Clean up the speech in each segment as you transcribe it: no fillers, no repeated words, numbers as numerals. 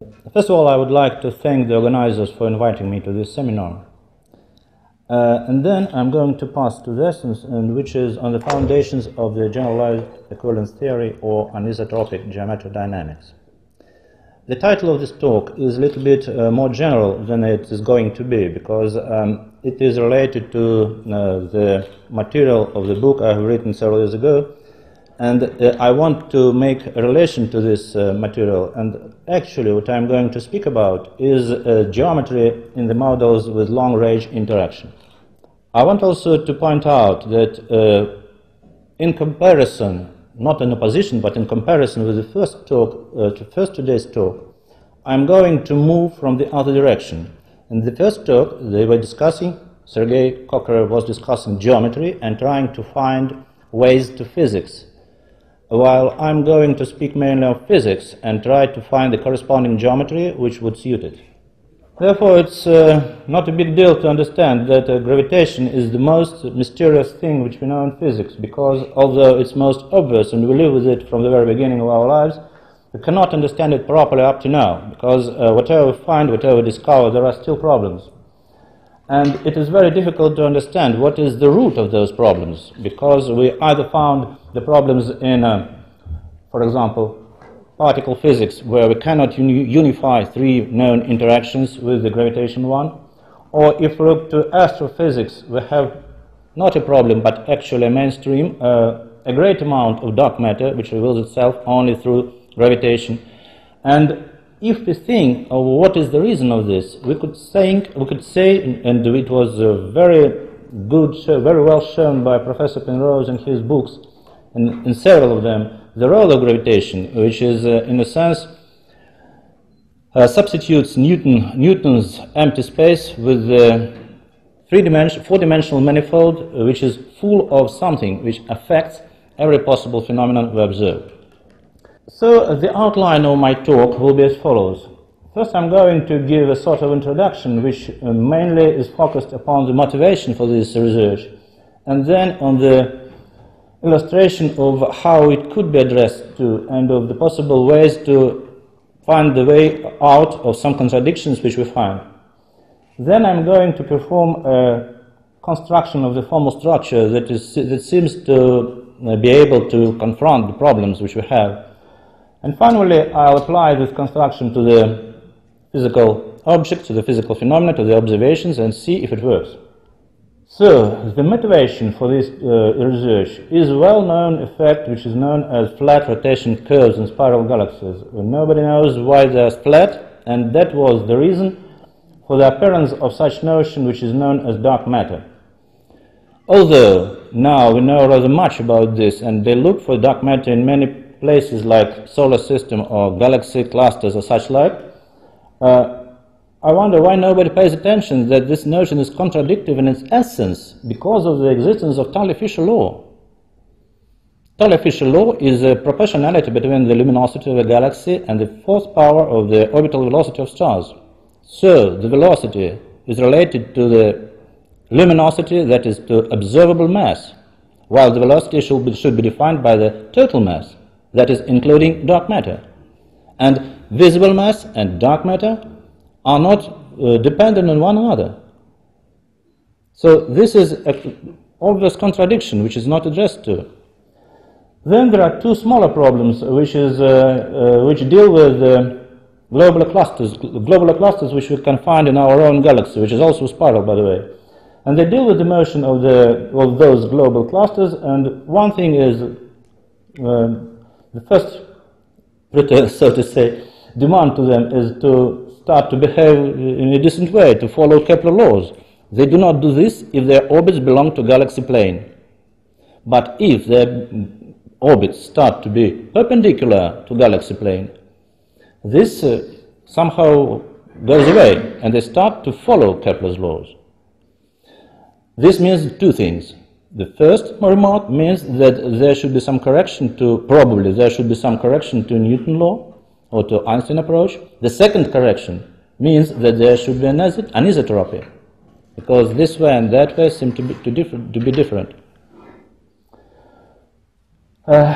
First of all, I would like to thank the organizers for inviting me to this seminar. And then I'm going to pass to the essence, which is on the foundations of the generalized equivalence theory or anisotropic geometrodynamics. The title of this talk is a little bit more general than it is going to be, because it is related to the material of the book I have written several years ago, and I want to make a relation to this material. And actually what I'm going to speak about is geometry in the models with long-range interaction. I want also to point out that in comparison, not in opposition, but in comparison with the first talk, today's talk, I'm going to move from the other direction. In the first talk, they were discussing, Sergei Kokarev was discussing geometry and trying to find ways to physics, while I'm going to speak mainly of physics and try to find the corresponding geometry which would suit it. Therefore, it's not a big deal to understand that gravitation is the most mysterious thing which we know in physics, because although it's most obvious and we live with it from the very beginning of our lives, we cannot understand it properly up to now, because whatever we find, whatever we discover, there are still problems. And it is very difficult to understand what is the root of those problems, because we either found the problems in, for example, particle physics, where we cannot unify three known interactions with the gravitational one, or if we look to astrophysics, we have not a problem, but actually a mainstream, a great amount of dark matter, which reveals itself only through gravitation. And if we think of what is the reason of this, we could say, and it was very well shown by Professor Penrose in his books, and in several of them, the role of gravitation, which is, in a sense, substitutes Newton's empty space with the four-dimensional manifold, which is full of something which affects every possible phenomenon we observe. So the outline of my talk will be as follows. First, I'm going to give a sort of introduction which mainly is focused upon the motivation for this research, and then on the illustration of how it could be addressed to, and of the possible ways to find the way out of some contradictions which we find. Then I'm going to perform a construction of the formal structure that seems to be able to confront the problems which we have. And finally, I'll apply this construction to the physical objects, to the physical phenomena, to the observations, and see if it works. So, the motivation for this research is a well-known effect which is known as flat rotation curves in spiral galaxies. Nobody knows why they are flat, and that was the reason for the appearance of such notion which is known as dark matter. Although now we know rather much about this, and they look for dark matter in many places like solar system or galaxy clusters or such like, I wonder why nobody pays attention that this notion is contradictory in its essence because of the existence of Tully-Fisher law. Tully-Fisher law is a proportionality between the luminosity of a galaxy and the fourth power of the orbital velocity of stars. So the velocity is related to the luminosity, that is to observable mass, while the velocity should be defined by the total mass, that is including dark matter. And visible mass and dark matter are not dependent on one another. So this is an obvious contradiction which is not addressed to. Then there are two smaller problems which deal with globular clusters which we can find in our own galaxy, which is also spiral, by the way. And they deal with the motion of those global clusters, and one thing is the first, so to say, demand to them is to start to behave in a decent way, to follow Kepler laws. They do not do this if their orbits belong to galaxy plane. But if their orbits start to be perpendicular to galaxy plane, this somehow goes away, and they start to follow Kepler's laws. This means two things. The first remark means that there should be some correction to, probably there should be some correction to Newton law, or to Einstein approach. The second correction means that there should be an anisotropy, because this way and that way seem to be different.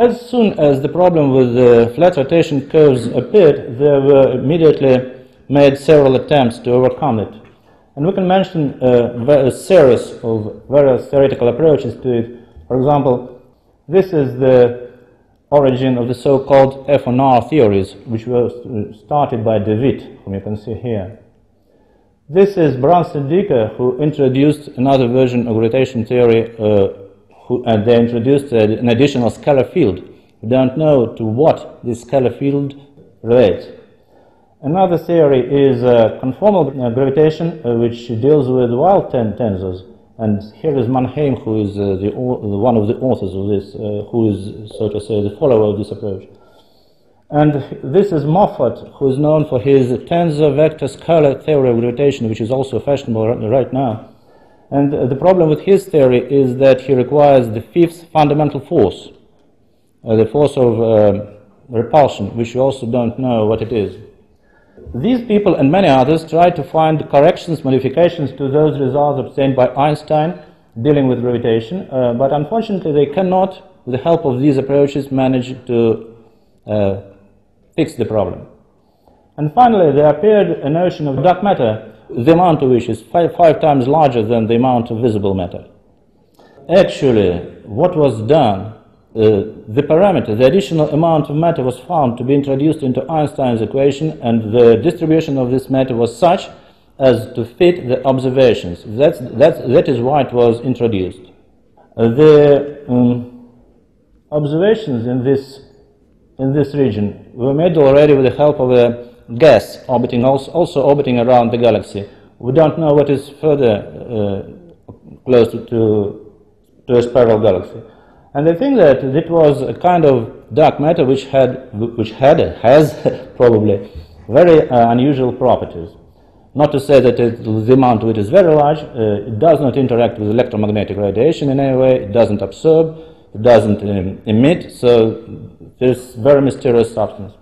As soon as the problem with the flat rotation curves appeared, there were immediately made several attempts to overcome it. And we can mention a series of various theoretical approaches to it. For example, this is the origin of the so-called F1R theories, which were started by De Witt, whom you can see here. This is Brunstad-Dicker, who introduced another version of gravitation theory, and they introduced an additional scalar field. We don't know to what this scalar field relates. Another theory is conformal gravitation, which deals with wild tensors. And here is Mannheim, who is one of the authors of this, who is, so to say, the follower of this approach. And this is Moffat, who is known for his tensor vector scalar theory of gravitation, which is also fashionable right now. And the problem with his theory is that he requires the fifth fundamental force, the force of repulsion, which we also don't know what it is. These people and many others try to find corrections, modifications to those results obtained by Einstein dealing with gravitation, but unfortunately they cannot, with the help of these approaches, manage to fix the problem. And finally, there appeared a notion of dark matter, the amount of which is five times larger than the amount of visible matter. Actually, what was done, the parameter, the additional amount of matter was found to be introduced into Einstein's equation, and the distribution of this matter was such as to fit the observations. That is why it was introduced. The observations in this region were made already with the help of a gas orbiting, also orbiting around the galaxy. We don't know what is further close to a spiral galaxy. And I think that it was a kind of dark matter which has probably very unusual properties. Not to say that the amount of it is very large. It does not interact with electromagnetic radiation in any way. It doesn't absorb. It doesn't emit. So there's very mysterious substance.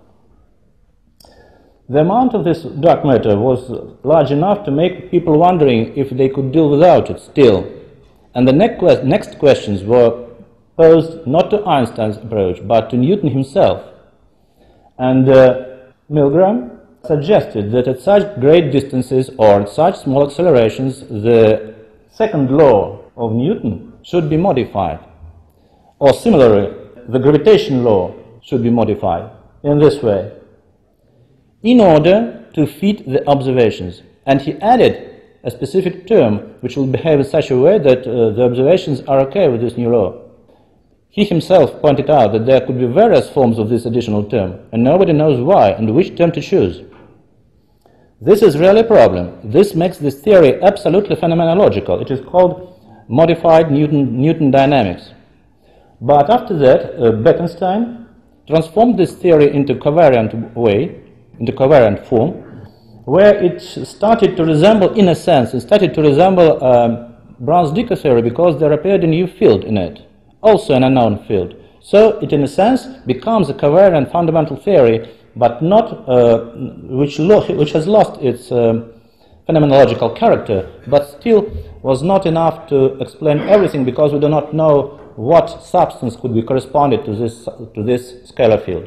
The amount of this dark matter was large enough to make people wondering if they could deal without it still. And the next questions were posed not to Einstein's approach, but to Newton himself. And Milgram suggested that at such great distances or at such small accelerations, the second law of Newton should be modified. Or similarly, the gravitation law should be modified in this way, in order to fit the observations. And he added a specific term which will behave in such a way that the observations are okay with this new law. He himself pointed out that there could be various forms of this additional term, and nobody knows why and which term to choose. This is really a problem. This makes this theory absolutely phenomenological. It is called modified Newton dynamics. But after that, Bekenstein transformed this theory into covariant way, into covariant form, where it started to resemble, in a sense, it started to resemble Brunstad-Dicker theory because there appeared a new field in it, also an unknown field. So it, in a sense, becomes a covariant fundamental theory, but not which has lost its phenomenological character, but still was not enough to explain everything because we do not know what substance could be corresponded to this scalar field.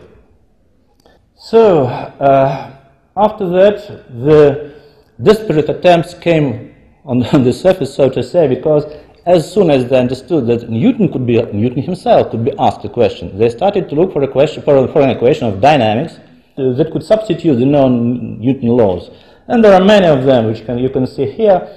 So after that, the desperate attempts came on the surface, so to say, because as soon as they understood that Newton himself could be asked a question, they started to look for an equation of dynamics that could substitute the known Newton laws. And there are many of them, which you can see here.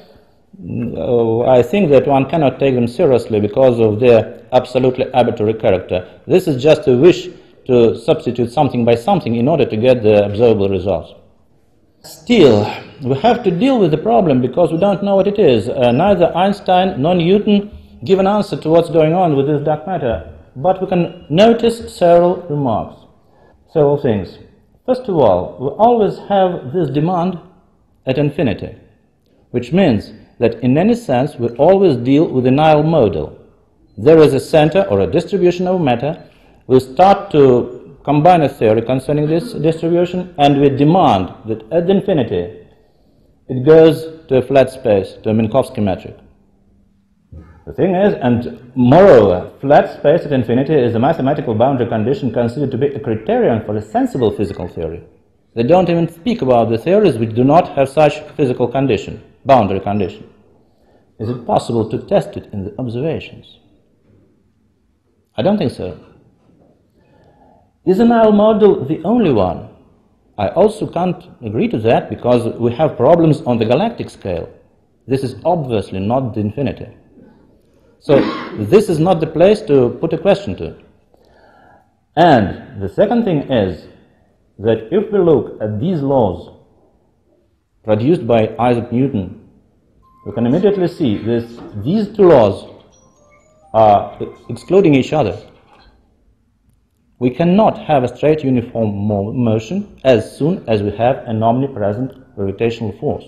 I think that one cannot take them seriously because of their absolutely arbitrary character. This is just a wish to substitute something by something in order to get the observable results. Still, we have to deal with the problem because we don't know what it is. Neither Einstein nor Newton give an answer to what's going on with this dark matter. But we can notice several remarks, several things. First of all, we always have this demand at infinity, which means that in any sense we always deal with a nihil model. There is a center or a distribution of matter. We start to combine a theory concerning this distribution, and we demand that at infinity it goes to a flat space, to a Minkowski metric. The thing is, and moreover, flat space at infinity is a mathematical boundary condition considered to be a criterion for a sensible physical theory. They don't even speak about the theories which do not have such physical condition, boundary condition. Is it possible to test it in the observations? I don't think so. Is the null model the only one? I also can't agree to that because we have problems on the galactic scale. This is obviously not the infinity. So this is not the place to put a question to. And the second thing is that if we look at these laws produced by Isaac Newton, we can immediately see this, these two laws are excluding each other. We cannot have a straight uniform motion as soon as we have an omnipresent gravitational force.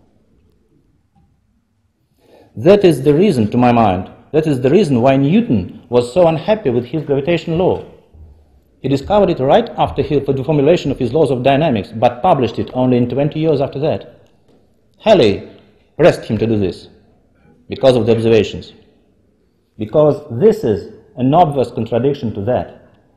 That is the reason, to my mind, that is the reason why Newton was so unhappy with his gravitational law. He discovered it right after the formulation of his laws of dynamics, but published it only in 20 years after that. Halley pressed him to do this because of the observations. Because this is an obvious contradiction to that.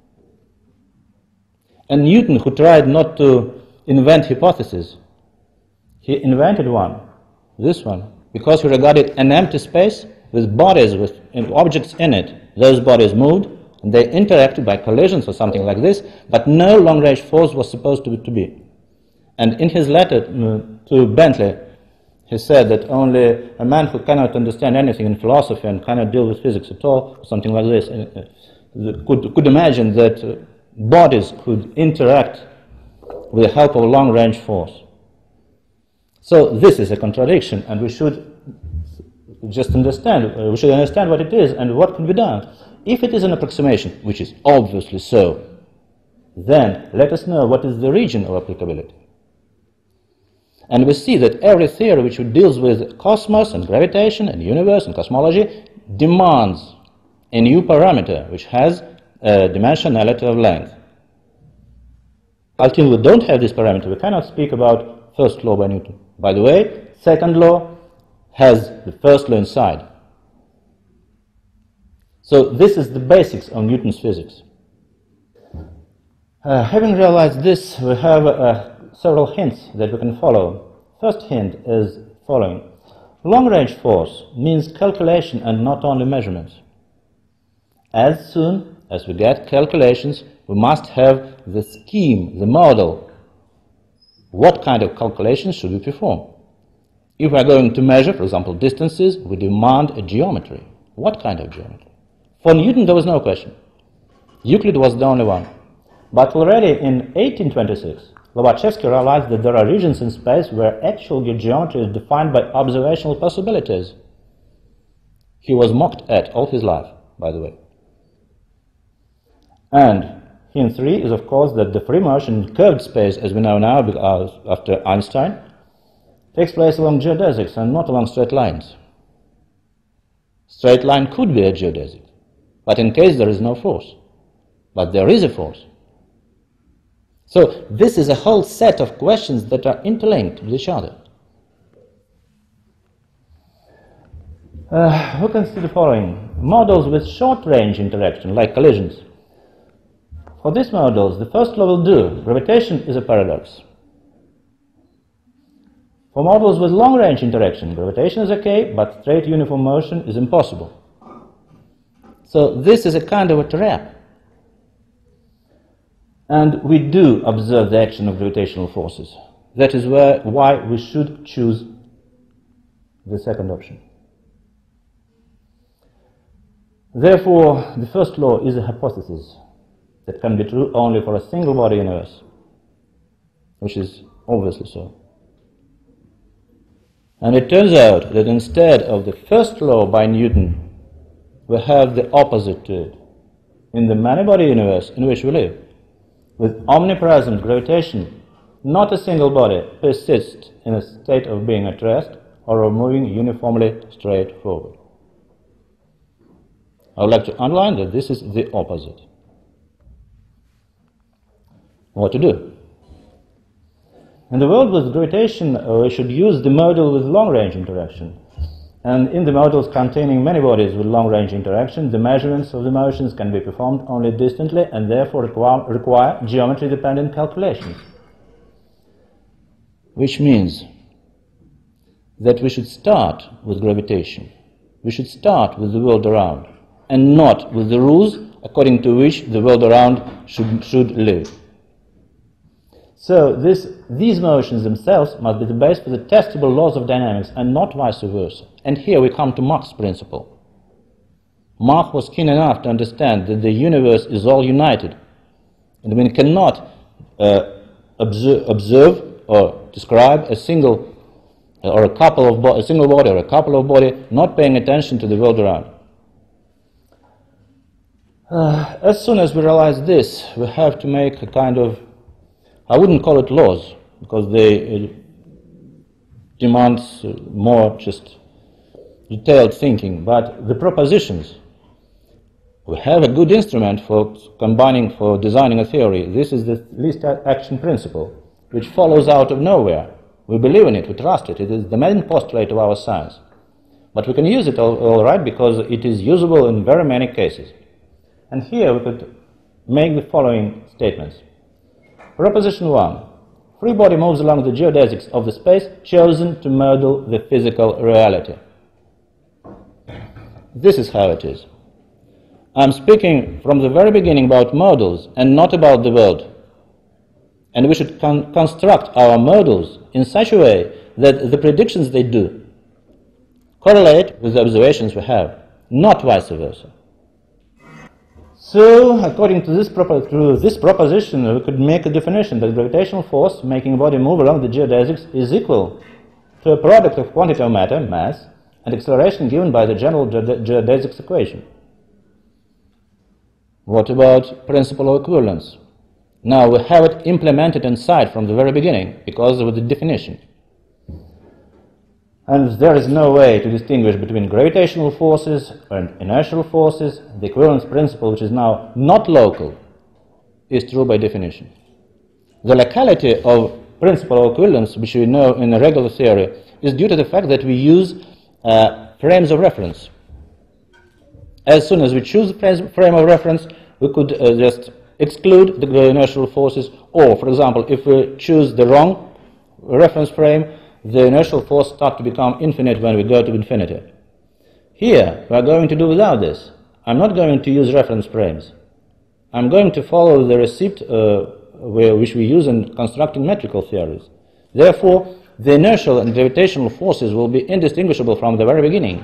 And Newton, who tried not to invent hypotheses, he invented one, this one, because he regarded an empty space with bodies, with objects in it. Those bodies moved, and they interacted by collisions or something like this, but no long-range force was supposed to be. And in his letter to Bentley, he said that only a man who cannot understand anything in philosophy and cannot deal with physics at all, something like this, could imagine that bodies could interact with the help of a long-range force. So this is a contradiction, and we should just understand, what it is and what can be done. If it is an approximation, which is obviously so, then let us know what is the region of applicability. And we see that every theory which deals with cosmos and gravitation and universe and cosmology demands a new parameter which has a dimensionality of length. Until we don't have this parameter, we cannot speak about first law by Newton. By the way, second law has the first law inside. So this is the basics of Newton's physics. Having realized this, we have several hints that we can follow. First hint is following. Long-range force means calculation and not only measurements. As soon as we get calculations, we must have the scheme, the model. What kind of calculations should we perform? If we are going to measure, for example, distances, we demand a geometry. What kind of geometry? For Newton, there was no question. Euclid was the only one. But already in 1826, Lobachevsky realized that there are regions in space where actual geometry is defined by observational possibilities. He was mocked at all his life, by the way. And hint 3 is, of course, that the free motion in curved space, as we know now after Einstein, takes place along geodesics and not along straight lines. Straight line could be a geodesic, but in case there is no force. But there is a force. So this is a whole set of questions that are interlinked with each other. We can see the following. Models with short-range interaction, like collisions. For these models, the first law will do. Gravitation is a paradox. For models with long-range interaction, gravitation is okay, but straight uniform motion is impossible. So this is a kind of a trap. And we do observe the action of gravitational forces. That is why we should choose the second option. Therefore, the first law is a hypothesis that can be true only for a single body universe, which is obviously so. And it turns out that instead of the first law by Newton, we have the opposite to it. In the many-body universe in which we live, with omnipresent gravitation, not a single body persists in a state of being at rest or of moving uniformly straight forward. I would like to underline that this is the opposite. What to do? In the world with gravitation, we should use the model with long-range interaction. And in the models containing many bodies with long-range interaction, the measurements of the motions can be performed only distantly and therefore require geometry-dependent calculations. Which means that we should start with gravitation. We should start with the world around, and not with the rules according to which the world around should live. So these motions themselves must be the base for the testable laws of dynamics, and not vice versa. And here we come to Mach's principle. Mach was keen enough to understand that the universe is all united, and we cannot observe or describe a single or a single body or a couple of bodies, not paying attention to the world around. As soon as we realize this, we have to make a kind of, I wouldn't call it laws, because they demand more just detailed thinking, but the propositions. We have a good instrument for designing a theory. This is the least action principle, which follows out of nowhere. We believe in it, we trust it, it is the main postulate of our science. But we can use it all right because it is usable in very many cases. And here we could make the following statements. Proposition 1. Free body moves along the geodesics of the space chosen to model the physical reality. This is how it is. I'm speaking from the very beginning about models and not about the world. And we should construct our models in such a way that the predictions they do correlate with the observations we have, not vice versa. So, according to this proposition, we could make a definition that gravitational force making a body move along the geodesics is equal to a product of quantity of matter, mass, and acceleration given by the general geodesics equation. What about principle of equivalence? Now we have it implemented inside from the very beginning because of the definition. And there is no way to distinguish between gravitational forces and inertial forces. The equivalence principle, which is now not local, is true by definition. The locality of principle of equivalence, which we know in a regular theory, is due to the fact that we use frames of reference. As soon as we choose a frame of reference, we could just exclude the inertial forces, or, for example, if we choose the wrong reference frame, the inertial force starts to become infinite when we go to infinity. Here, we are going to do without this. I'm not going to use reference frames. I'm going to follow the receipt which we use in constructing metrical theories. Therefore, the inertial and gravitational forces will be indistinguishable from the very beginning.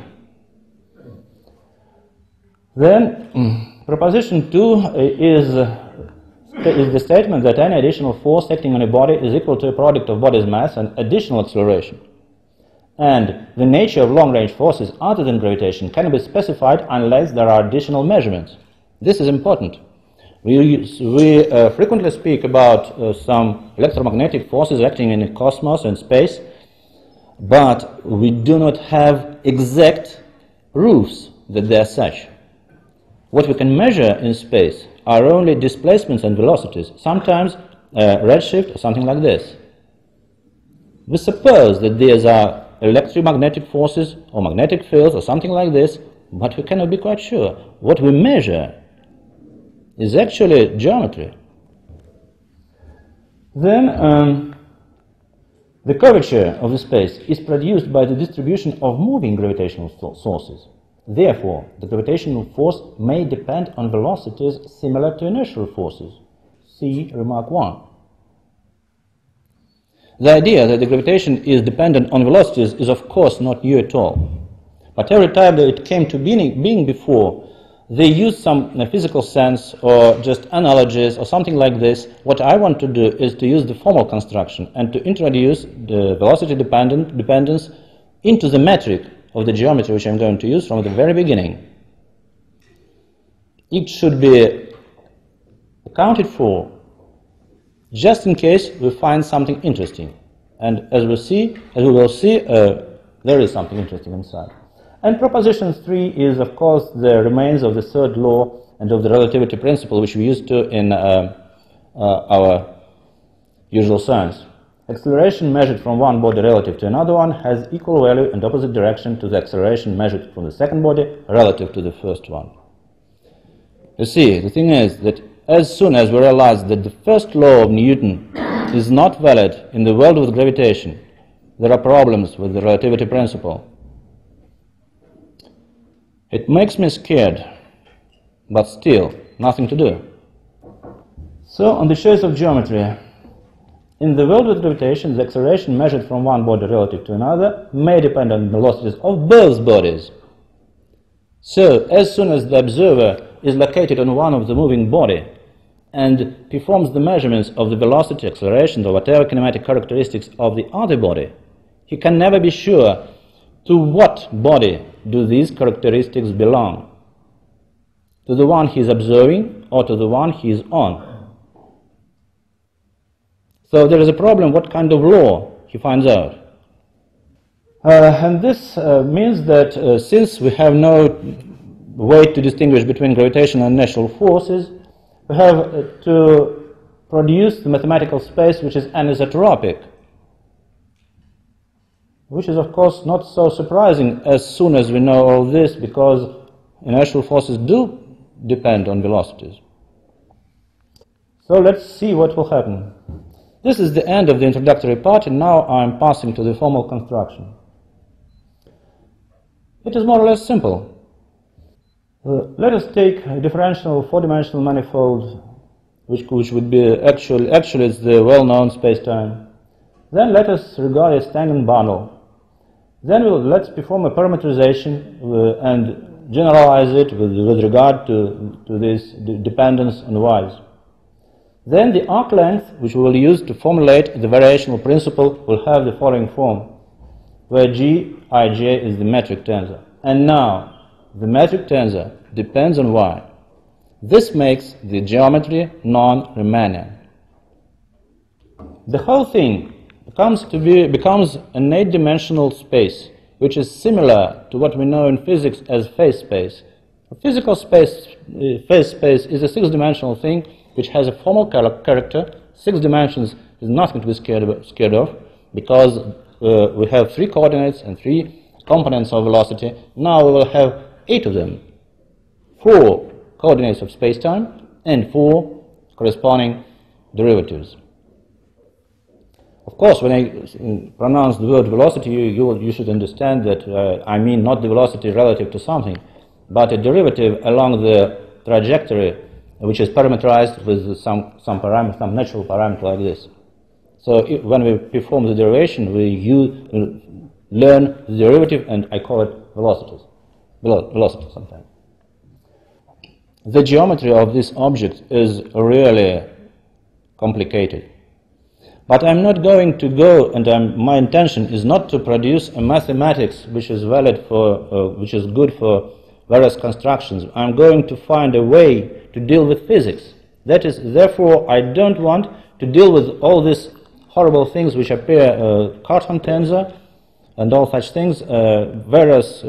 Then, proposition 2 is the statement that any additional force acting on a body is equal to a product of body's mass and additional acceleration. And the nature of long-range forces other than gravitation can be specified unless there are additional measurements. This is important. We frequently speak about some electromagnetic forces acting in the cosmos and space, but we do not have exact proofs that they are such. What we can measure in space are only displacements and velocities, sometimes redshift or something like this. We suppose that these are electromagnetic forces or magnetic fields or something like this, but we cannot be quite sure. What we measure is actually geometry. Then the curvature of the space is produced by the distribution of moving gravitational sources. Therefore, the gravitational force may depend on velocities similar to inertial forces. See remark 1. The idea that the gravitation is dependent on velocities is of course not new at all. But every time that it came to being before, they used some physical sense or just analogies or something like this. What I want to do is to use the formal construction and to introduce the velocity dependence into the metric of the geometry which I'm going to use from the very beginning. It should be accounted for just in case we find something interesting. And as we will see, there is something interesting inside. And proposition 3 is, of course, the remains of the third law and of the relativity principle which we used to in our usual science. acceleration measured from one body relative to another one has equal value and opposite direction to the acceleration measured from the second body relative to the first one. You see, the thing is that as soon as we realize that the first law of Newton is not valid in the world with gravitation, there are problems with the relativity principle. It makes me scared, but still, nothing to do. So, on the choice of geometry, in the world with gravitation, the acceleration measured from one body relative to another may depend on the velocities of both bodies. So, as soon as the observer is located on one of the moving body and performs the measurements of the velocity, acceleration, or whatever kinematic characteristics of the other body, he can never be sure to what body do these characteristics belong, to the one he is observing or to the one he is on. So there is a problem what kind of law he finds out. And this means that since we have no way to distinguish between gravitational and inertial forces, we have to produce the mathematical space which is anisotropic, which is of course not so surprising as soon as we know all this, because inertial forces do depend on velocities. So let's see what will happen. This is the end of the introductory part, and now I'm passing to the formal construction. It is more or less simple. Let us take a differential four-dimensional manifold, which would be actually it's the well-known space-time. Then let us regard a Stangen bundle. Then let's perform a parametrization and generalize it with regard to this dependence on y's. Then the arc length, which we will use to formulate the variational principle, will have the following form, where G(ij) is the metric tensor. And now, the metric tensor depends on y. This makes the geometry non-Riemannian. The whole thing becomes an 8-dimensional space, which is similar to what we know in physics as phase space. A physical space, phase space is a 6-dimensional thing which has a formal character. 6 dimensions is nothing to be scared of, because we have 3 coordinates and 3 components of velocity. Now we will have 8 of them. 4 coordinates of space-time and 4 corresponding derivatives. Of course, when I pronounce the word velocity, you should understand that I mean not the velocity relative to something, but a derivative along the trajectory which is parametrized with some natural parameter like this. So when we perform the derivation, we learn the derivative, and I call it velocity sometimes. The geometry of this object is really complicated. But I'm not going to go, and my intention is not to produce a mathematics which is valid for, which is good for various constructions. I'm going to find a way to deal with physics. That is, therefore, I don't want to deal with all these horrible things which appear, Cartan tensor and all such things, various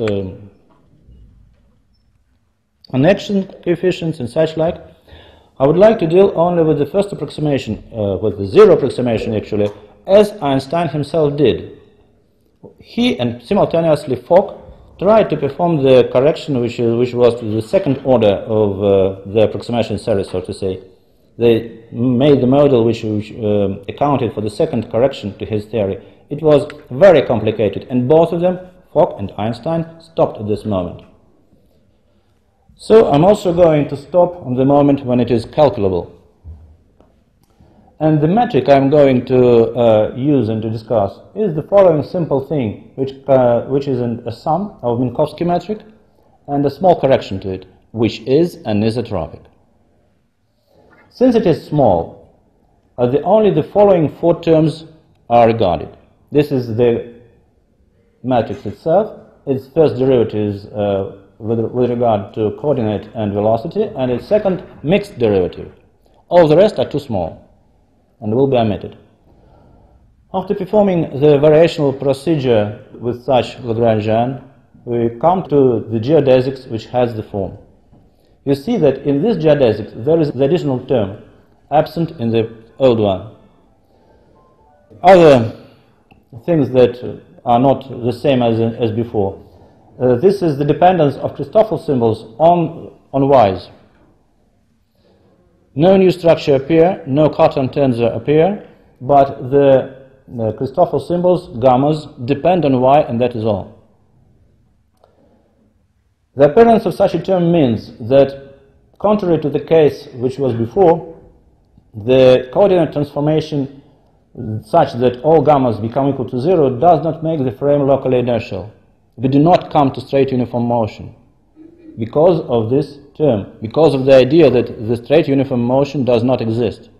connection coefficients and such like. I would like to deal only with the first approximation, with the zero approximation actually, as Einstein himself did. He and simultaneously Fock tried to perform the correction which was the second order of the approximation series, so to say. They made the model which accounted for the second correction to his theory. It was very complicated, and both of them, Fock and Einstein, stopped at this moment. So I'm also going to stop on the moment when it is calculable. And the metric I'm going to use and to discuss is the following simple thing, which is a sum of Minkowski metric and a small correction to it, which is anisotropic. Since it is small, only the following 4 terms are regarded. This is the matrix itself. Its first derivative is with regard to coordinate and velocity, and its second mixed derivative. All the rest are too small and will be omitted. After performing the variational procedure with such Lagrangian, we come to the geodesics which has the form. You see that in this geodesics there is the additional term absent in the old one. Other things that are not the same as before. This is the dependence of Christoffel symbols on y's. No new structure appear, no Cartan tensor appear, but the Christoffel symbols, gammas, depend on y, and that is all. The appearance of such a term means that, contrary to the case which was before, the coordinate transformation such that all gammas become equal to 0 does not make the frame locally inertial. We do not come to straight uniform motion because of this term, because of the idea that the straight uniform motion does not exist.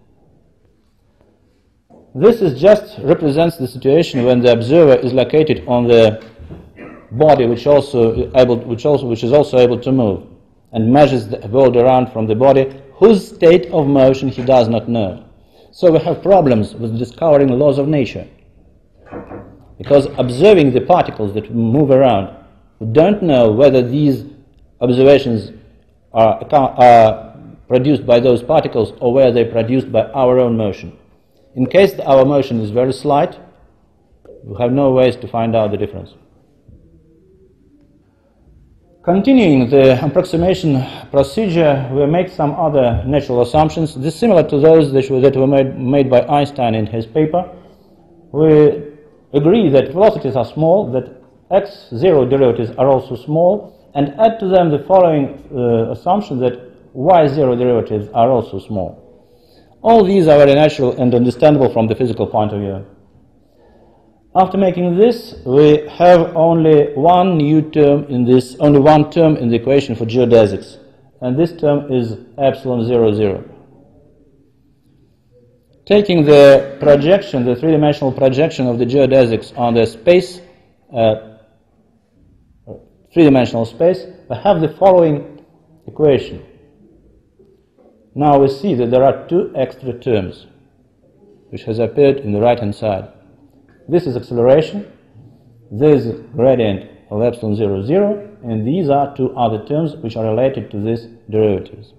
This just represents the situation when the observer is located on the body which is also able to move, and measures the world around from the body whose state of motion he does not know. So we have problems with discovering laws of nature, because observing the particles that move around, we don't know whether these observations are produced by those particles or whether they're produced by our own motion. In case our motion is very slight, we have no ways to find out the difference. Continuing the approximation procedure, we make some other natural assumptions, similar to those that were made by Einstein in his paper. We agree that velocities are small, that x0 derivatives are also small, and add to them the following assumption that y0 derivatives are also small. All these are very natural and understandable from the physical point of view. After making this, we have only one term in the equation for geodesics, and this term is epsilon 0, 0. Taking the projection, the three-dimensional projection of the geodesics on the space, three-dimensional space, we have the following equation. Now we see that there are two extra terms which has appeared in the right-hand side. This is acceleration, this is gradient of epsilon 0, 0, and these are two other terms which are related to these derivatives.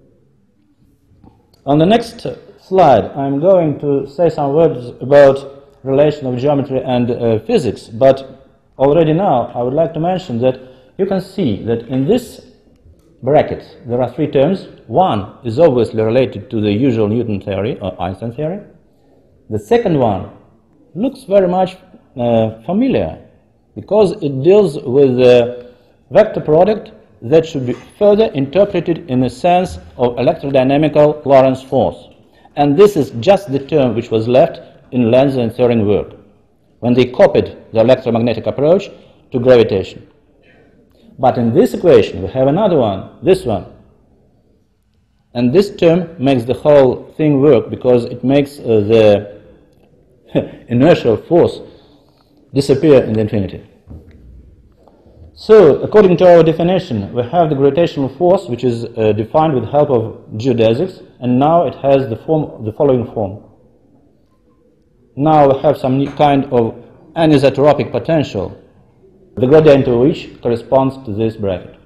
On the next slide, I'm going to say some words about relation of geometry and physics, but already now I would like to mention that you can see that in this bracket there are three terms. One is obviously related to the usual Newton theory or Einstein theory. The second one looks very much familiar because it deals with the vector product that should be further interpreted in the sense of electrodynamical Lorentz force. And this is just the term which was left in Lenz and Thirring work when they copied the electromagnetic approach to gravitation. But in this equation we have another one, this one. And this term makes the whole thing work because it makes the inertial force disappear in the infinity. So, according to our definition, we have the gravitational force, which is defined with the help of geodesics, and now it has the following form. Now we have some kind of anisotropic potential, the gradient of which corresponds to this bracket.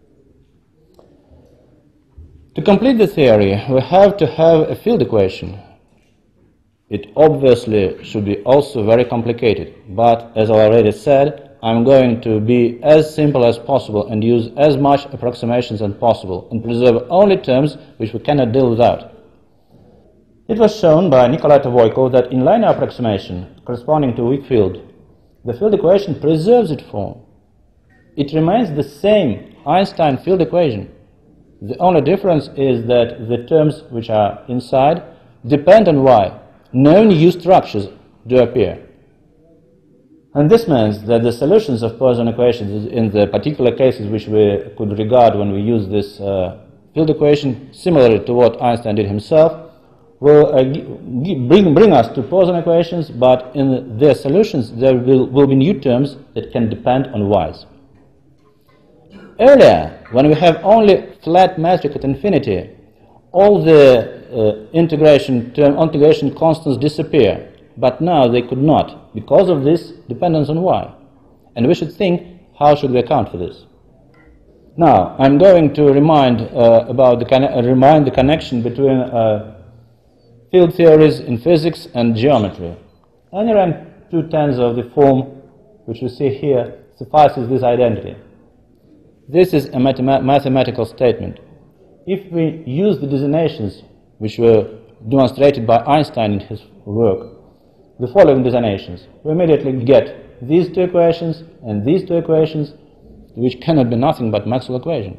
To complete the theory, we have to have a field equation. It obviously should be also very complicated, but as I already said, I'm going to be as simple as possible and use as much approximations as possible and preserve only terms which we cannot deal without. It was shown by Nikolai Tavoyko that in linear approximation corresponding to a weak field, the field equation preserves its form. It remains the same Einstein field equation. The only difference is that the terms which are inside depend on y. No new structures do appear. And this means that the solutions of Poisson equations in the particular cases which we could regard when we use this field equation, similarly to what Einstein did himself, will bring us to Poisson equations, but in their solutions there will be new terms that can depend on y's. Earlier, when we have only flat metric at infinity, all the integration constants disappear, but now they could not because of this dependence on y. And we should think, how should we account for this? Now, I'm going to remind the connection between field theories in physics and geometry. any rank 2/10 of the form which we see here suffices this identity. This is a mathematical statement. If we use the designations which were demonstrated by Einstein in his work, the following designations, we immediately get these two equations and these two equations, which cannot be nothing but Maxwell equation.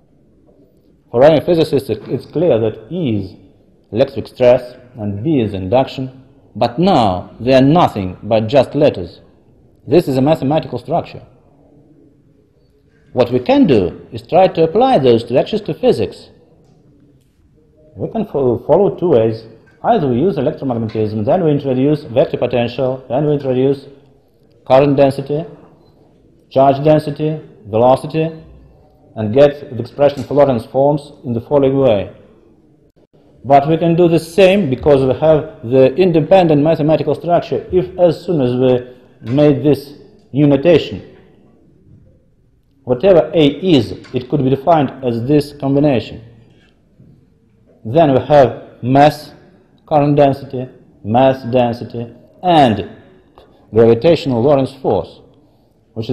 For any physicist, it's clear that E is electric stress and B is induction, but now they are nothing but just letters. This is a mathematical structure. What we can do is try to apply those structures to physics. We can follow two ways. Either we use electromagnetism, then we introduce vector potential, then we introduce current density, charge density, velocity, and get the expression for Lorentz forms in the following way. But we can do the same because we have the independent mathematical structure if as soon as we made this new notation, whatever A is, it could be defined as this combination. Then we have mass, current density, mass density, and gravitational Lorentz force, which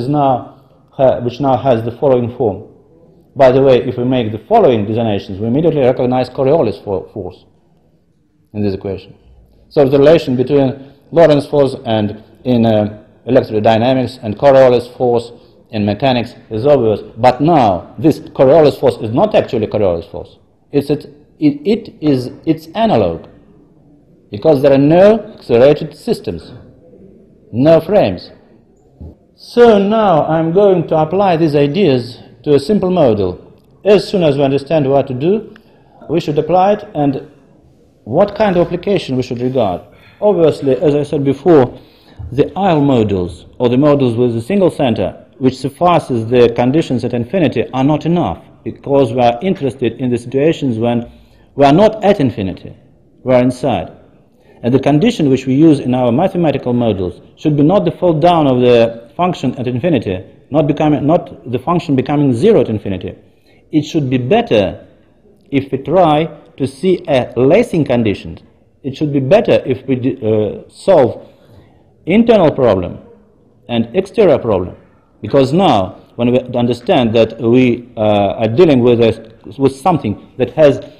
now has the following form. By the way, if we make the following designations, we immediately recognize Coriolis force in this equation. So the relation between Lorentz force and in electrodynamics and Coriolis force in mechanics is obvious. But now this Coriolis force is not actually Coriolis force. It is its analog, because there are no accelerated systems, no frames. So now I'm going to apply these ideas to a simple model. As soon as we understand what to do, we should apply it, and what kind of application we should regard. Obviously, as I said before, the isle models, or the models with a single center, which suffices the conditions at infinity, are not enough, because we are interested in the situations when we are not at infinity, we are inside. And the condition which we use in our mathematical models should be not the fall down of the function at infinity, not the function becoming zero at infinity. It should be better if we try to see a lacing condition. It should be better if we solve internal problem and exterior problem, because now when we understand that we are dealing with something that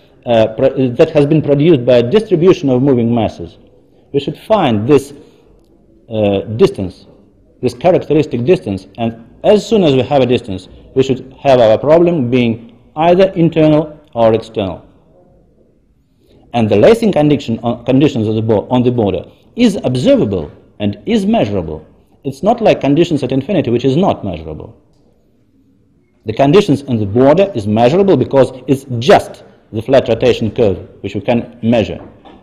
has been produced by a distribution of moving masses, we should find this distance, this characteristic distance, and as soon as we have a distance, we should have our problem being either internal or external. And the lacing conditions on the border is observable and is measurable. It's not like conditions at infinity, which is not measurable. The conditions on the border is measurable because it's just the flat rotation curve which we can measure.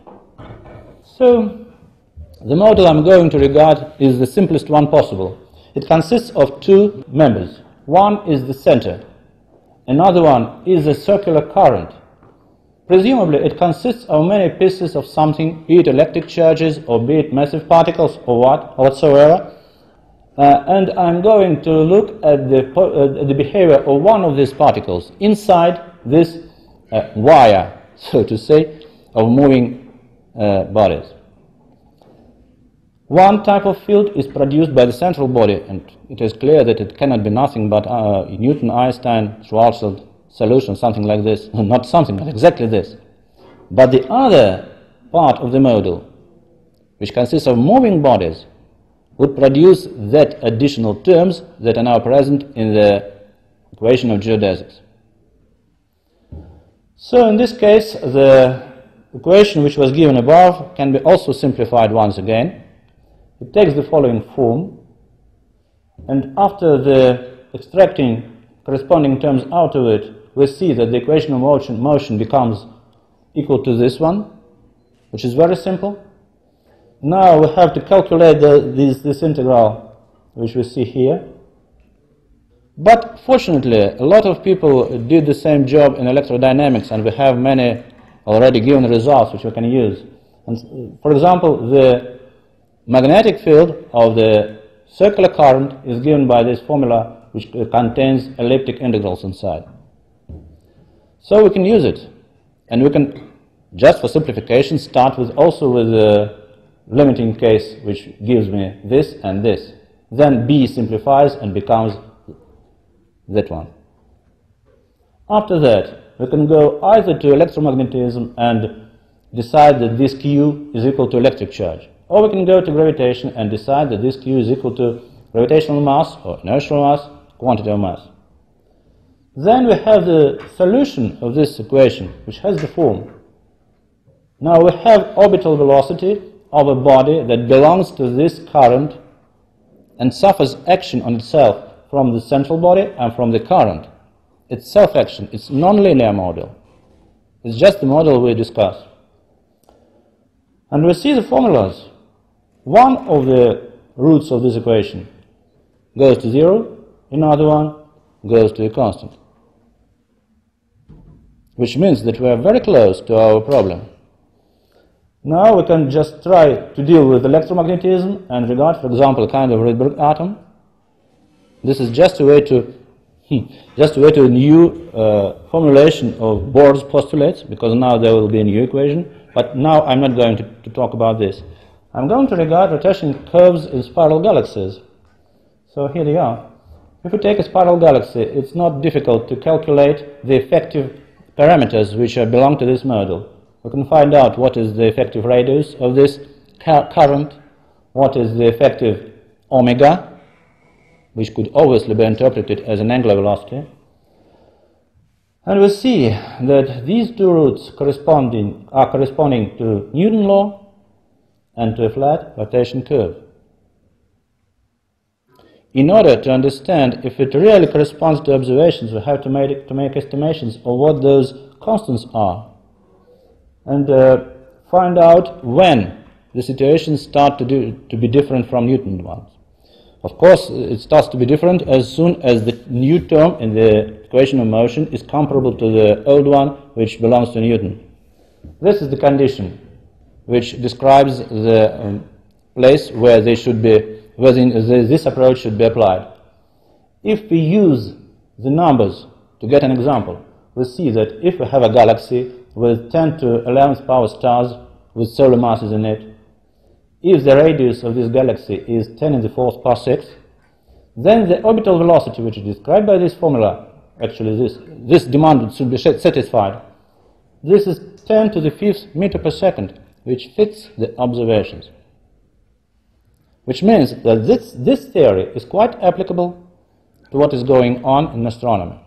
So the model I'm going to regard is the simplest one possible. It consists of two members. One is the center. Another one is a circular current. Presumably it consists of many pieces of something, be it electric charges or be it massive particles or whatsoever. And I'm going to look at the behavior of one of these particles inside this wire, so to say, of moving bodies. One type of field is produced by the central body, and it is clear that it cannot be nothing but Newton, Einstein, Schwarzschild solution, something like this. Not something, but exactly this. But the other part of the model, which consists of moving bodies, would produce that additional terms that are now present in the equation of geodesics. So in this case, the equation which was given above can be also simplified once again. It takes the following form, and after the extracting corresponding terms out of it, we see that the equation of motion becomes equal to this one, which is very simple. Now we have to calculate this integral, which we see here. But fortunately, a lot of people did the same job in electrodynamics, and we have many already given results which we can use. And, for example, the magnetic field of the circular current is given by this formula, which contains elliptic integrals inside. So we can use it, and we can, just for simplification, start with limiting case which gives me this and this. Then B simplifies and becomes that one. After that, we can go either to electromagnetism and decide that this Q is equal to electric charge, or we can go to gravitation and decide that this Q is equal to gravitational mass or inertial mass, quantitative mass. Then we have the solution of this equation, which has the form. Now we have orbital velocity of a body that belongs to this current and suffers action on itself from the central body and from the current. It's self-action, it's non-linear model. It's just the model we discussed. And we see the formulas. One of the roots of this equation goes to 0, another one goes to a constant. Which means that we are very close to our problem. Now we can just try to deal with electromagnetism and regard, for example, a kind of Rydberg atom. This is just a way to a new formulation of Bohr's postulates, because now there will be a new equation. But now I'm not going to talk about this. I'm going to regard rotation curves in spiral galaxies. So here they are. If we take a spiral galaxy, it's not difficult to calculate the effective parameters which belong to this model. We can find out what is the effective radius of this current, what is the effective omega, which could obviously be interpreted as an angular velocity. And we see that these two roots are corresponding to Newton law and to a flat rotation curve. In order to understand if it really corresponds to observations, we have to make estimations of what those constants are and find out when the situations start to be different from Newton ones. Of course, it starts to be different as soon as the new term in the equation of motion is comparable to the old one which belongs to Newton. This is the condition which describes the place where they should be, where this approach should be applied. If we use the numbers to get an example, we see that if we have a galaxy with 10 to 11th power stars with solar masses in it, if the radius of this galaxy is 10 in the 4th parsec, then the orbital velocity, which is described by this formula, actually this demand should be satisfied. This is 10 to the 5th meter per second, which fits the observations. Which means that this theory is quite applicable to what is going on in astronomy.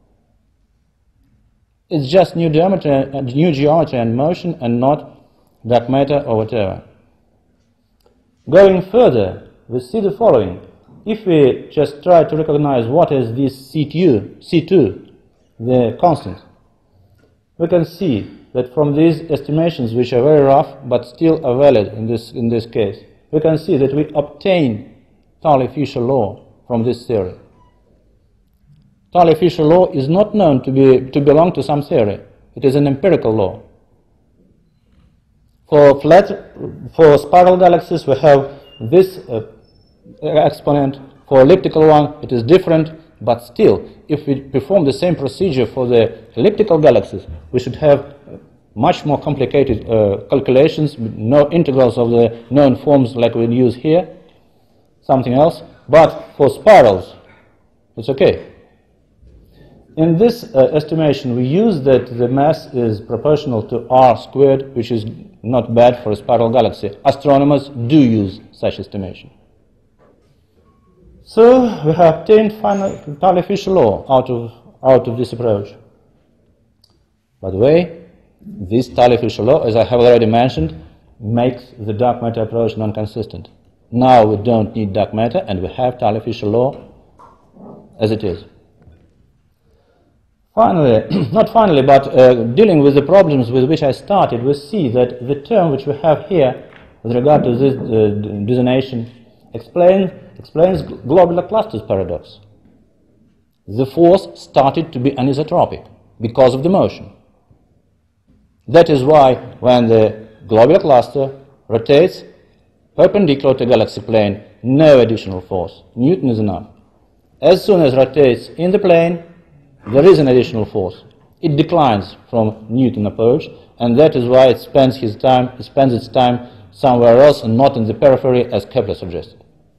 It's just new geometry and motion and not dark matter or whatever. Going further, we see the following. If we just try to recognize what is this C2, the constant, we can see that from these estimations, which are very rough but still are valid in this case, we can see that we obtain Thales-Fisher law from this theory. Thales-Fisher law is not known to belong to some theory. It is an empirical law. For spiral galaxies, we have this exponent. For elliptical one, it is different, but still, if we perform the same procedure for the elliptical galaxies, we should have much more complicated calculations, no integrals of the known forms like we use here, something else. But for spirals, it's okay. In this estimation, we use that the mass is proportional to r squared, which is not bad for a spiral galaxy. Astronomers do use such estimation. So we have obtained Thales-Fisher law out of this approach. By the way, this Thales-Fisher law, as I have already mentioned, makes the dark matter approach non-consistent. Now we don't need dark matter, and we have Thales-Fisher law as it is. Finally, not finally, but dealing with the problems with which I started, we see that the term which we have here with regard to this dissonation explains globular clusters paradox. The force started to be anisotropic because of the motion. That is why when the globular cluster rotates perpendicular to galaxy plane, no additional force. Newton is enough. As soon as it rotates in the plane, there is an additional force. It declines from Newton approach, and that is why it spends its time somewhere else and not in the periphery as Kepler suggested.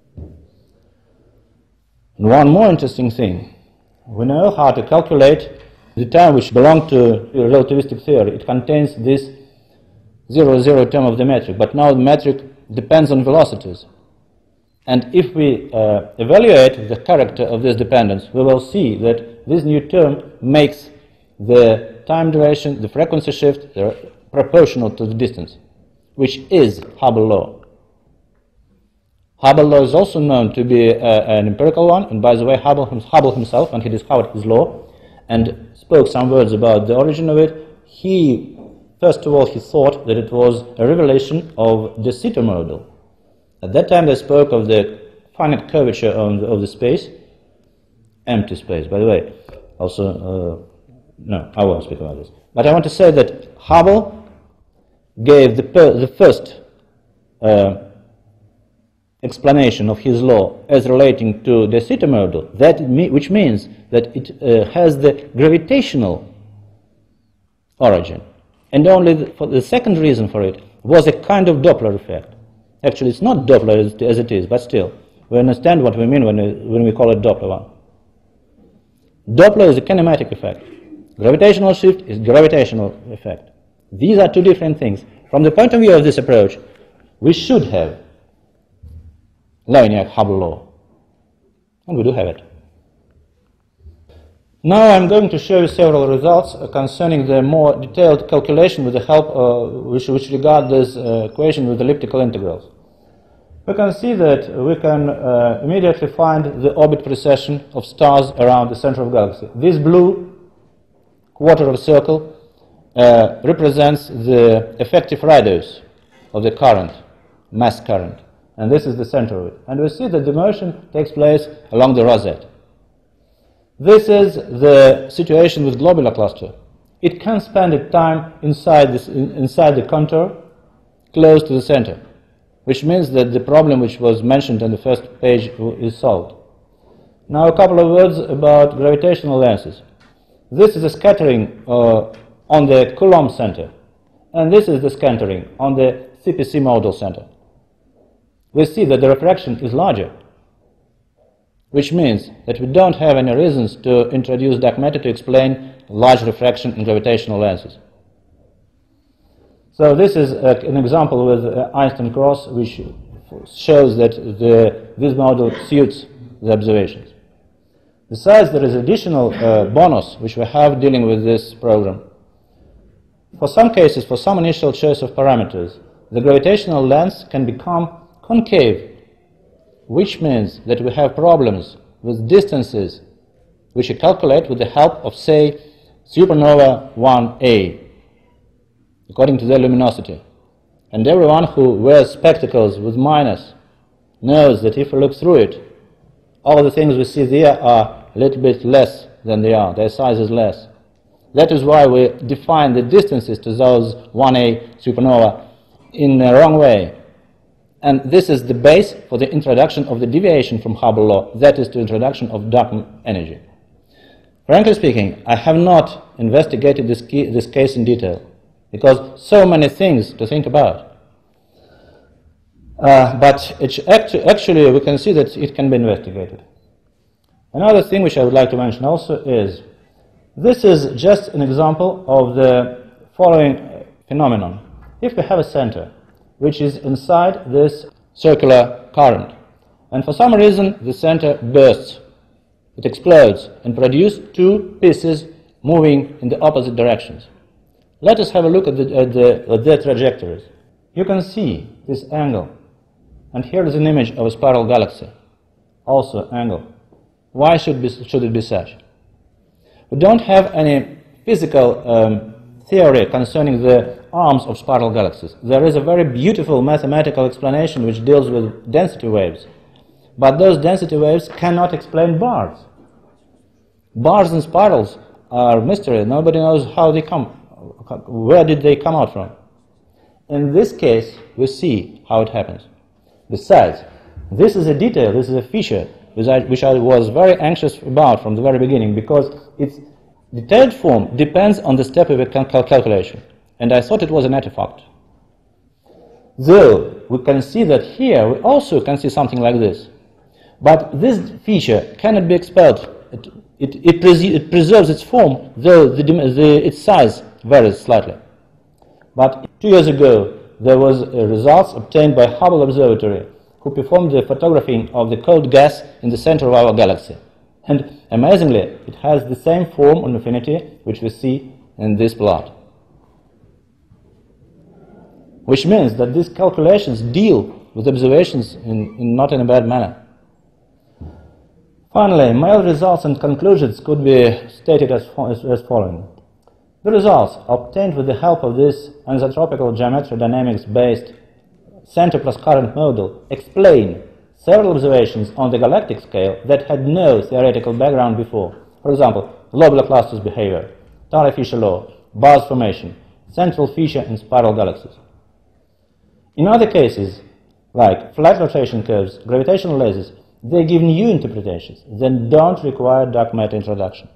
And one more interesting thing, we know how to calculate the time which belongs to relativistic theory. It contains this 0,0 term of the metric, but now the metric depends on velocities. And if we evaluate the character of this dependence, we will see that this new term makes the time duration, the frequency shift, proportional to the distance, which is Hubble law. Hubble law is also known to be an empirical one, and by the way, Hubble himself, when he discovered his law and spoke some words about the origin of it, first of all, he thought that it was a revelation of the Sitter model. At that time, they spoke of the finite curvature of the space, empty space, by the way. Also, no, I won't speak about this. But I want to say that Hubble gave the first explanation of his law as relating to the Sitter model, which means that it has the gravitational origin. And only for the second reason for it was a kind of Doppler effect. Actually, it's not Doppler as it is, but still, we understand what we mean when we call it Doppler one. Doppler is a kinematic effect. Gravitational shift is gravitational effect. These are two different things. From the point of view of this approach, we should have Lagrange-Hubble law. And we do have it. Now I'm going to show you several results concerning the more detailed calculation with the help which regard this equation with elliptical integrals. We can see that we can immediately find the orbit precession of stars around the center of the galaxy. This blue quarter of a circle represents the effective radius of the current, mass current, and this is the center of it. And we see that the motion takes place along the rosette. This is the situation with globular cluster. It can spend its time inside the contour, close to the center, which means that the problem which was mentioned on the first page is solved. Now a couple of words about gravitational lenses. This is a scattering on the Coulomb center, and this is the scattering on the CPC model center. We see that the refraction is larger, which means that we don't have any reasons to introduce dark matter to explain large refraction in gravitational lenses. So this is an example with Einstein cross, which shows that this model suits the observations. Besides, there is additional bonus which we have dealing with this program. For some cases, for some initial choice of parameters, the gravitational lens can become concave, which means that we have problems with distances which we calculate with the help of, say, supernova 1A, according to their luminosity. And everyone who wears spectacles with minus knows that if we look through it, all the things we see there are a little bit less than they are. Their size is less. That is why we define the distances to those 1A supernova in the wrong way. And this is the base for the introduction of the deviation from Hubble law, that is, the introduction of dark energy. Frankly speaking, I have not investigated this case in detail, because so many things to think about. But actually we can see that it can be investigated. Another thing which I would like to mention also is, this is just an example of the following phenomenon. If we have a center which is inside this circular current, and for some reason the center bursts, it explodes and produces two pieces moving in the opposite directions. Let us have a look at their trajectories. You can see this angle, and here is an image of a spiral galaxy, also angle. Why should it be such? We don't have any physical theory concerning the arms of spiral galaxies. There is a very beautiful mathematical explanation which deals with density waves, but those density waves cannot explain bars. Bars and spirals are mystery. Nobody knows how they come, where did they come out from. In this case, we see how it happens. Besides, this is a detail, this is a feature which I was very anxious about from the very beginning, because its detailed form depends on the step of a calculation, and I thought it was an artifact. Though we can see that here we also can see something like this. But this feature cannot be expelled. It preserves its form, though its size varies slightly. But 2 years ago, there was results obtained by Hubble Observatory, who performed the photographing of the cold gas in the center of our galaxy. And amazingly, it has the same form on infinity which we see in this plot. Which means that these calculations deal with observations not in a bad manner. Finally, my results and conclusions could be stated as following. The results obtained with the help of this anisotropical geometrodynamics-based center plus current model explain several observations on the galactic scale that had no theoretical background before. For example, globular clusters behavior, Taylor-Fisher law, bars formation, central feature in spiral galaxies. In other cases, like flat rotation curves, gravitational lasers, they give new interpretations that don't require dark matter introduction.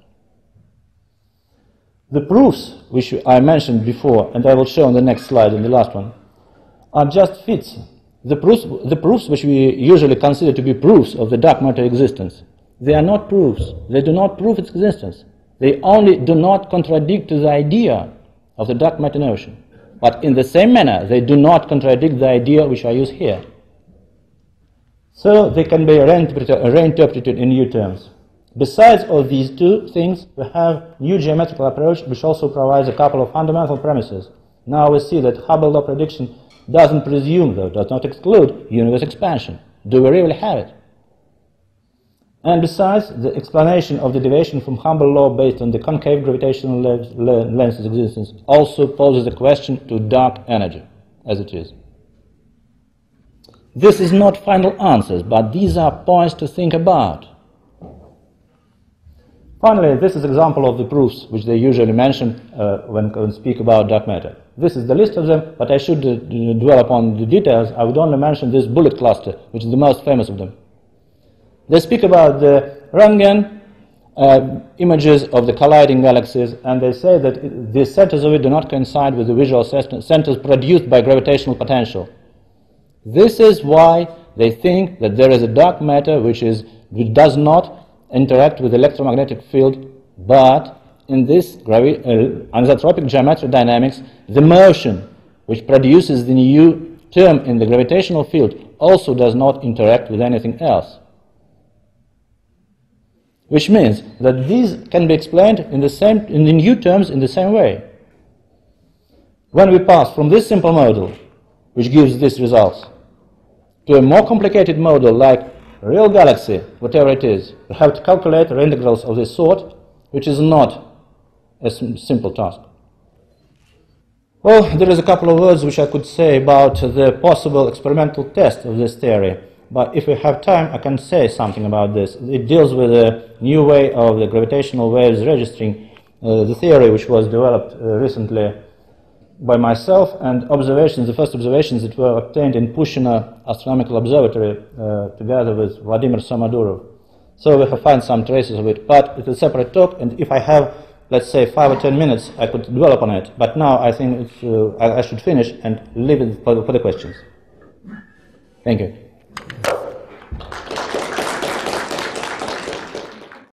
The proofs which I mentioned before, and I will show on the next slide, in the last one, are just fits. The proofs which we usually consider to be proofs of the dark matter existence, they are not proofs. They do not prove its existence. They only do not contradict the idea of the dark matter notion. But in the same manner, they do not contradict the idea which I use here. So they can be reinterpreted in new terms. Besides all these two things, we have new geometrical approach which also provides a couple of fundamental premises. Now we see that Hubble law prediction doesn't presume, though, does not exclude universe expansion. Do we really have it? And besides, the explanation of the deviation from Hubble law based on the concave gravitational lens's existence also poses a question to dark energy, as it is. This is not final answers, but these are points to think about. Finally, this is an example of the proofs which they usually mention when speak about dark matter. This is the list of them, but I should dwell upon the details. I would only mention this bullet cluster, which is the most famous of them. They speak about the Röntgen images of the colliding galaxies, and they say that the centers of it do not coincide with the visual centers produced by gravitational potential. This is why they think that there is a dark matter which does not interact with the electromagnetic field, but in this anisotropic geometrodynamics, the motion which produces the new term in the gravitational field also does not interact with anything else. Which means that these can be explained in the new terms in the same way. When we pass from this simple model, which gives these results, to a more complicated model like real galaxy, whatever it is, we have to calculate integrals of this sort, which is not a simple task. Well, there is a couple of words which I could say about the possible experimental test of this theory. But if we have time, I can say something about this. It deals with a new way of the gravitational waves registering the theory which was developed recently by myself, and observations, the first observations that were obtained in Pushchino Astronomical Observatory together with Vladimir Somadurov. So we have found some traces of it, but it's a separate talk, and if I have, let's say, 5 or 10 minutes, I could develop on it. But now I think I should finish and leave it for the questions. Thank you.